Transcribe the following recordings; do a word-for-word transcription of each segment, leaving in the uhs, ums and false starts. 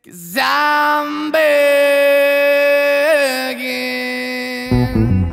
'Cause I'm begging.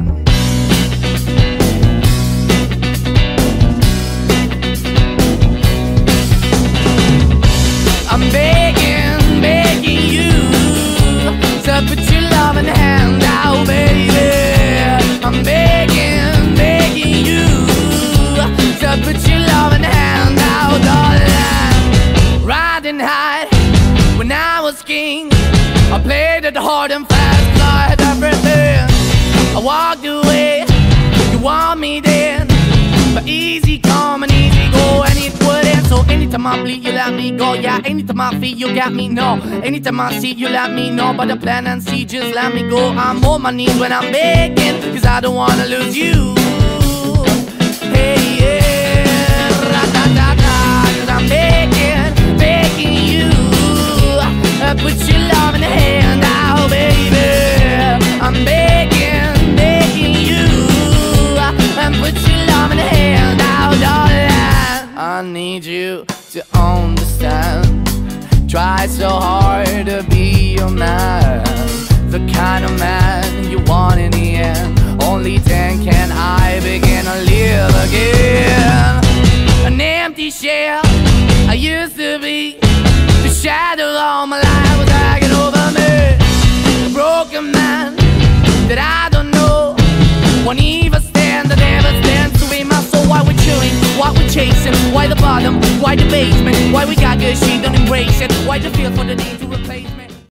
I'm begging, begging you to put your loving hand out, baby. I'm begging, begging you to put your loving hand out, darling. Riding high when I was king, I played it hard and fast, 'cause I had everything. I walked away, you want me then, but easy come and easy go, and it wouldn't. So anytime I bleed, you let me go. Yeah, anytime I feel, you got me, no. Anytime I see, you let me know. But the plan and see, just let me go. I'm on my knees when I'm begging, 'cause I don't wanna lose you. Hey, yeah, ra-da-da-da, 'cause I'm begging, begging you, uh, put your love in the hand out, baby. I'm begging, begging you, uh, and put your love in the hand out, darling. I need you to understand. Try so hard to be your man, the kind of man you want in the end. Only then can I begin to live again. An empty shell I used to be, the shadow all my life was dragging over me. A broken man that I don't know, won't even stand, that never stands to be my soul. Why we're chewing, why we're chasing, why the bottom, why the basement, why we got good, she don't embrace it, why the feel for the need to replace